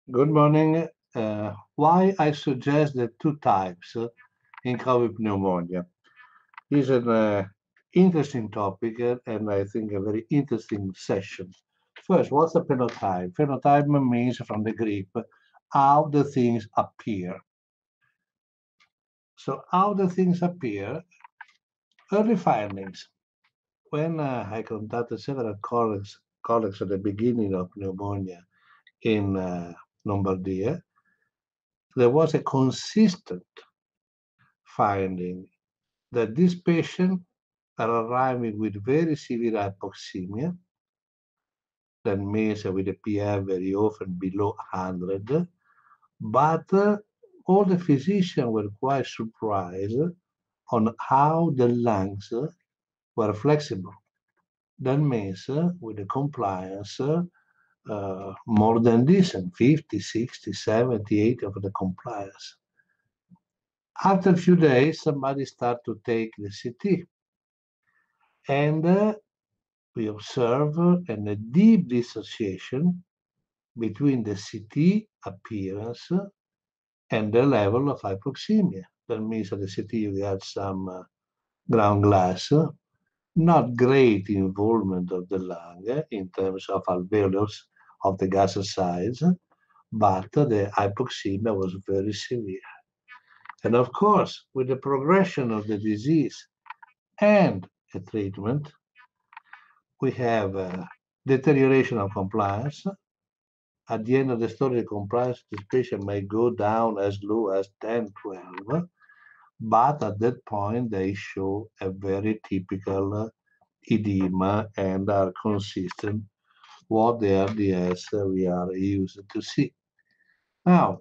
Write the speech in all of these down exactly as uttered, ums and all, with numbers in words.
Good morning. Uh, why I suggest the two types uh, in COVID pneumonia is an uh, interesting topic uh, and I think a very interesting session. First, what's a phenotype? Phenotype means from the Greek how the things appear. So, how the things appear, early findings. When uh, I contacted several colleagues, colleagues at the beginning of pneumonia in uh, Lombardia, there was a consistent finding that these patients are arriving with very severe hypoxemia, that means with a P F very often below one hundred, but uh, all the physicians were quite surprised on how the lungs uh, were flexible. That means uh, with the compliance uh, uh, more than decent, fifty, sixty, seventy, eighty of the compliance. After a few days, somebody started to take the C T, and uh, we observe a deep dissociation between the C T appearance and the level of hypoxemia. That means that the C T you had some uh, ground glass, not great involvement of the lung uh, in terms of alveolus of the gas size, but the hypoxemia was very severe. And of course, with the progression of the disease and a treatment, we have uh, deterioration of compliance. At the end of the story, the compliance of this patient may go down as low as ten, twelve, but at that point they show a very typical uh, edema and are consistent what the R D S we are used to see. Now,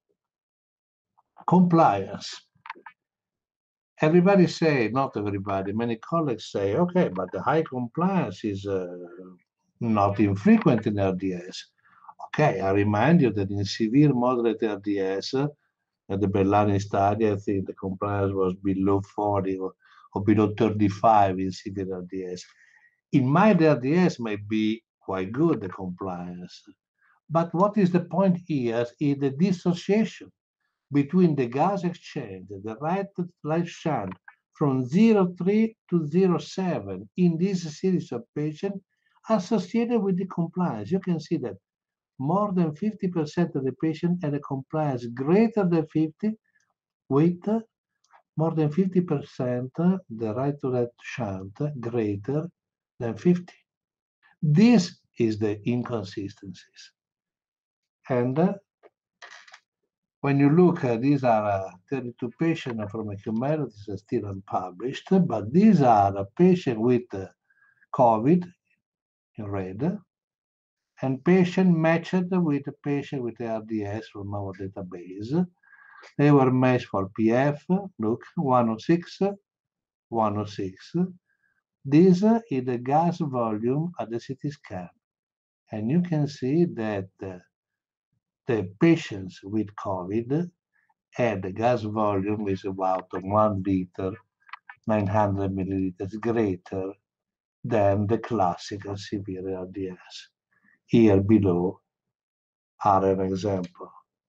compliance. Everybody say, not everybody, many colleagues say, okay, but the high compliance is uh, not infrequent in R D S. Okay, I remind you that in severe moderate R D S, uh, at the Bellani study, I think the compliance was below forty or, or below thirty-five in severe R D S. In mild R D S may be quite good, the compliance. But what is the point here is the dissociation between the gas exchange, the right light shunt from zero point three to zero point seven in this series of patients associated with the compliance. You can see that more than fifty percent of the patient had a compliance greater than fifty with more than fifty percent the right to left shunt greater than fifty. This is the inconsistencies. And uh, when you look, uh, these are uh, thirty-two patients from a humanities still unpublished, but these are a patient with uh, COVID in red and patient matched with a patient with R D S from our database. They were matched for P F, look, one oh six, one oh six. This is the gas volume at the C T scan. And you can see that uh, the patients with COVID had the gas volume is about one liter, nine hundred milliliters greater than the classical severe R D S. Here below are an example.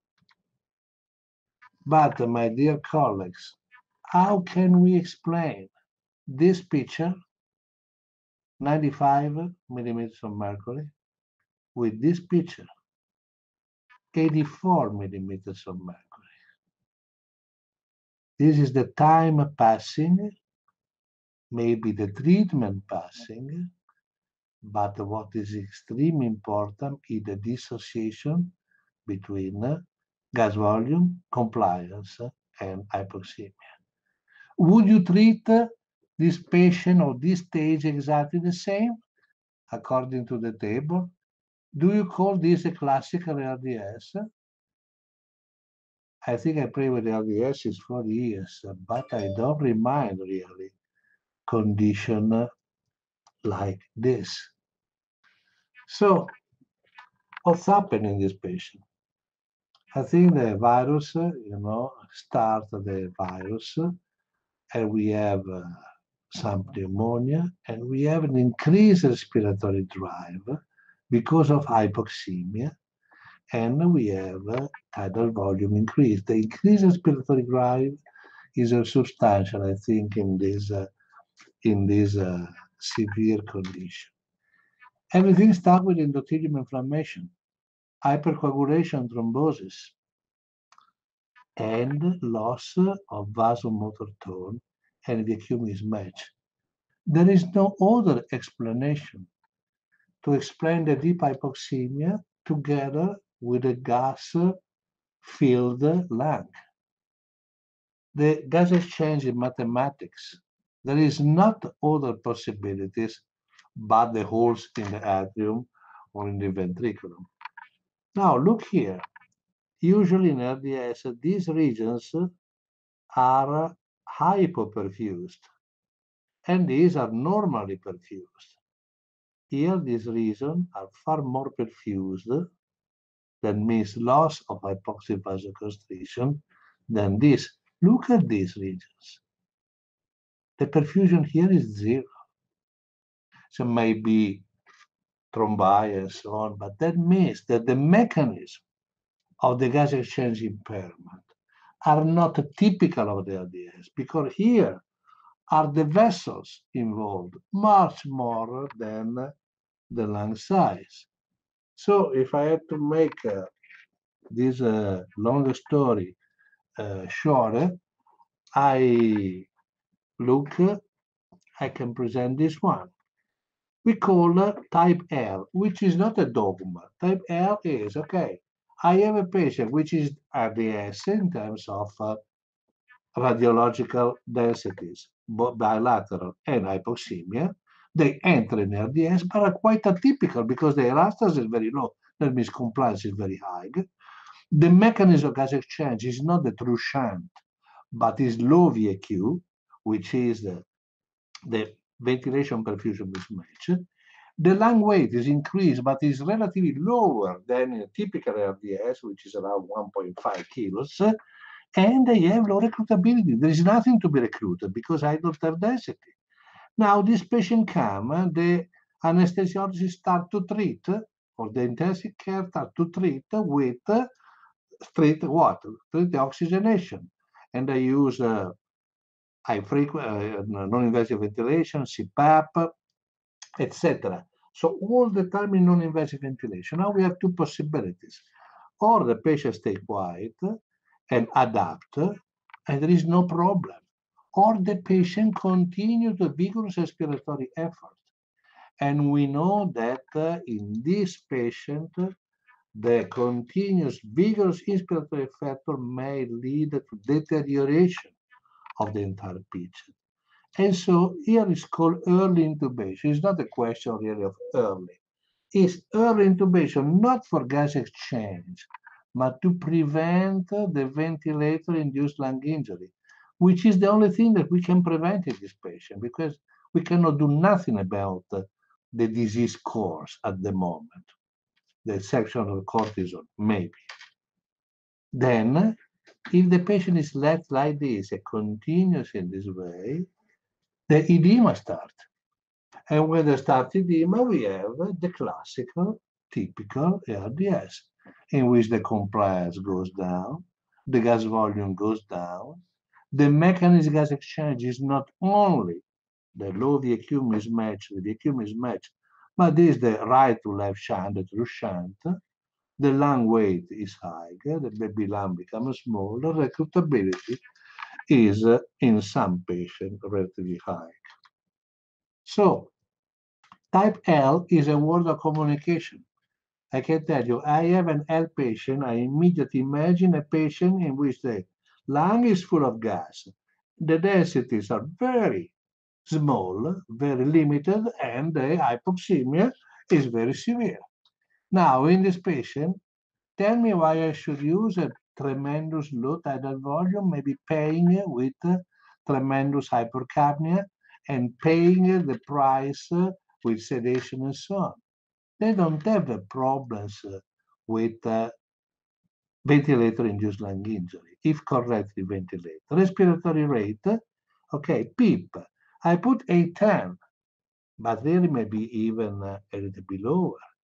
But, my dear colleagues, how can we explain this picture, ninety-five millimeters of mercury, with this picture, eighty-four millimeters of mercury? This is the time passing, maybe the treatment passing, but what is extremely important is the dissociation between gas volume, compliance, and hypoxemia. Would you treat this patient or this stage exactly the same according to the table? Do you call this a classical R D S? I think I pray with R D S is forty years, but I don't remind really condition like this. So what's happening in this patient? I think the virus, you know, start the virus, and we have uh, some pneumonia, and we have an increased respiratory drive because of hypoxemia. and we have uh, tidal volume increase. The increase in respiratory drive is uh, substantial, I think, in this uh, in this uh, severe condition. Everything starts with endothelium inflammation, hypercoagulation, thrombosis, and loss of vasomotor tone and vacuum mismatch. There is no other explanation to explain the deep hypoxemia together with a gas-filled lung. The gas exchange in mathematics. There is not other possibilities but the holes in the atrium or in the ventriculum. Now look here. Usually in R D S, these regions are hypoperfused, and these are normally perfused. Here, these regions are far more perfused, that means loss of hypoxic vasoconstriction, than this. Look at these regions. The perfusion here is zero. So maybe thrombi and so on, but that means that the mechanism of the gas exchange impairment are not typical of the R D S, because here are the vessels involved much more than the lung size. So if I had to make uh, this uh, long story uh, short, I look, I can present this one. We call uh, type L, which is not a dogma. Type L is, okay, I have a patient which is R D S in terms of uh, radiological densities, both bilateral and hypoxemia. They enter in R D S, but are quite atypical because the elastase is very low. That means compliance is very high. The mechanism of gas exchange is not the true shunt, but is low V A Q, which is the, the ventilation perfusion mismatch. The lung weight is increased, but is relatively lower than in a typical R D S, which is around one point five kilos. And they have low recruitability. There is nothing to be recruited because I don't have density. Now, this patient come, the anesthesiologist start to treat, or the intensive care start to treat with straight what? Straight oxygenation. And I use uh, high frequency, uh, non-invasive ventilation, C PAP, et cetera. So all the time in non-invasive ventilation. Now we have two possibilities. Or the patient stay quiet and adapt, and there is no problem. Or the patient continue the vigorous respiratory effort. And we know that uh, in this patient, the continuous vigorous inspiratory factor may lead to deterioration of the entire patient. And so here is called early intubation. It's not a question really of early. It's early intubation, not for gas exchange, but to prevent the ventilator-induced lung injury, which is the only thing that we can prevent in this patient, because we cannot do nothing about the disease course at the moment. The section of cortisol, maybe. Then, if the patient is left like this, and continues in this way, the edema starts. And when they start edema, we have the classical, typical R D S, in which the compliance goes down, the gas volume goes down, the mechanism gas exchange is not only the low V Q mismatch, the V Q mismatch, but is the right to left shunt, the true shunt. The lung weight is high, the baby lung becomes small, the recruitability is uh, in some patients relatively high. So type L is a word of communication. I can tell you, I have an L patient, I immediately imagine a patient in which the lung is full of gas. The densities are very small, very limited, and the hypoxemia is very severe. Now, in this patient, tell me why I should use a tremendous low tidal volume, maybe paying with tremendous hypercapnia and paying the price with sedation and so on. They don't have the problems with uh, ventilator-induced lung injury, if correctly ventilated. Respiratory rate, okay, PEEP. I put eight ten, but really maybe even uh, a little bit lower.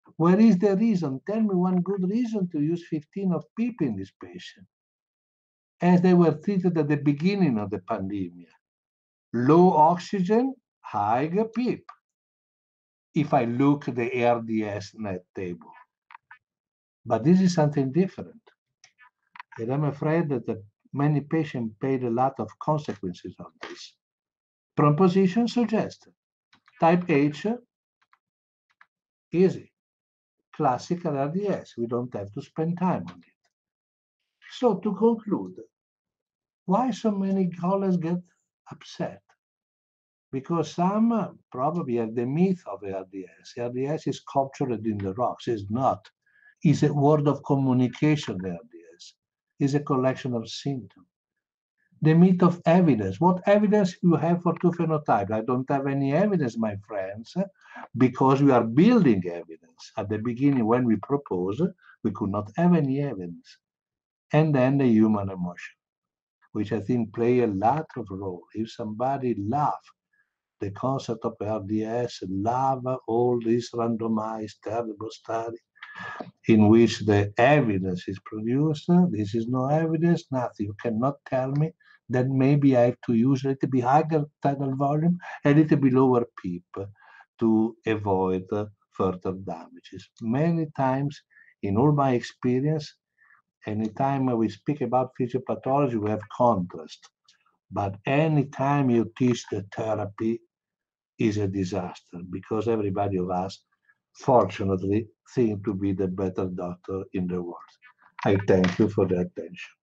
Where is the reason? Tell me one good reason to use fifteen of P E P in this patient, as they were treated at the beginning of the pandemic. Low oxygen, high P E P. If I look at the A R D S net table. But this is something different. And I'm afraid that the many patients paid a lot of consequences of this. Proposition suggested. Type H, easy. Classical R D S. We don't have to spend time on it. So to conclude, why so many colleagues get upset? Because some uh, probably have the myth of A R D S. A R D S is sculptured in the rocks. It's not. It's a word of communication, the A R D S. It's a collection of symptoms. The myth of evidence. What evidence you have for two phenotypes? I don't have any evidence, my friends, because we are building evidence. At the beginning, when we propose, we could not have any evidence. And then the human emotion, which I think play a lot of role. If somebody love the concept of R D S, love all this randomized terrible study in which the evidence is produced, this is no evidence, nothing. You cannot tell me that maybe I have to use a little bit higher tidal volume, a little bit lower P E P to avoid further damages. Many times, in all my experience, anytime we speak about physiopathology, we have contrast. But anytime you teach the therapy is a disaster because everybody of us, fortunately, think to be the better doctor in the world. I thank you for the attention.